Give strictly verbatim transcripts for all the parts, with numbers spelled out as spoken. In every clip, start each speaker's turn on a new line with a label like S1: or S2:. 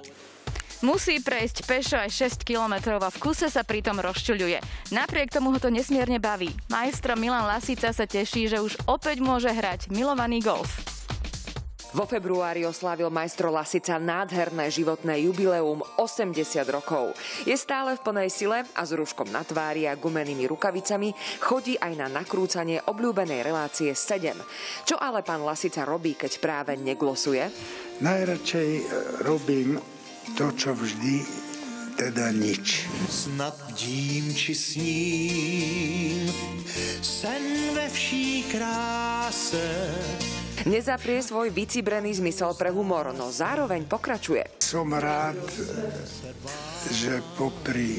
S1: Musí prejsť pešo aj šesť kilometrov a v kuse sa pritom rozčuľuje. Napriek tomu ho to nesmierne baví. Majstro Milan Lasica sa teší, že už opäť môže hrať milovaný golf.
S2: Vo februári oslávil majstro Lasica nádherné životné jubileum osemdesiat rokov. Je stále v plnej sile a s rúškom na tvári a gumenými rukavicami chodí aj na nakrúcanie obľúbenej relácie sedem. Čo ale pán Lasica robí, keď práve neglosuje?
S3: Najradšej robím to, čo vždy, teda nič.
S4: Snad dím či sním sen ve vší kráse.
S2: Nezaprie svoj vycibrený zmysel pre humor, no zároveň pokračuje.
S3: Som rád, že popri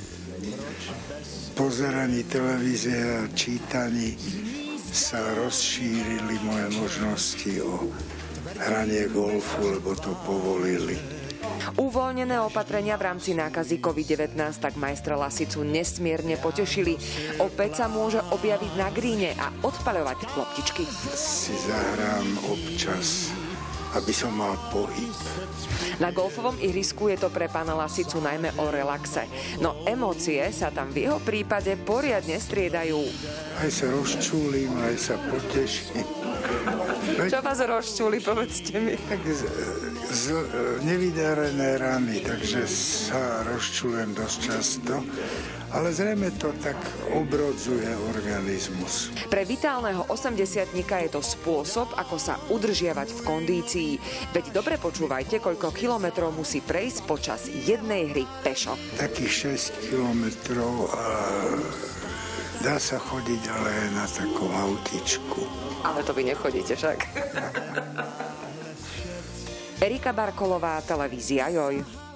S3: pozeraní televízie a čítaní sa rozšírili moje možnosti o hranie golfu, lebo to povolili.
S2: Uvoľnené opatrenia v rámci nákazy covid devätnásť tak majstra Lasicu nesmierne potešili. Opäť sa môže objaviť na gríne a odpaľovať loptičky.
S3: Si zahrám občas, aby som mal pohyb.
S2: Na golfovom ihrisku je to pre pána Lasicu najmä o relaxe. No emócie sa tam v jeho prípade poriadne striedajú.
S3: Aj sa rozčúlim, aj sa poteším.
S2: Čo vás rozčúli, povedzte mi?
S3: Tak z, z, nevydarené rany, takže sa rozčulujem dosť často, ale zrejme to tak obrodzuje organizmus.
S2: Pre vitálneho osemdesiatnika je to spôsob, ako sa udržiavať v kondícii. Veď dobre počúvajte, koľko kilometrov musí prejsť počas jednej hry pešo.
S3: Takých šesť kilometrov a dá sa chodiť ale aj na takom autičku.
S2: Ale to vy nechodíte však. Erika Barkolová, televízia Joj.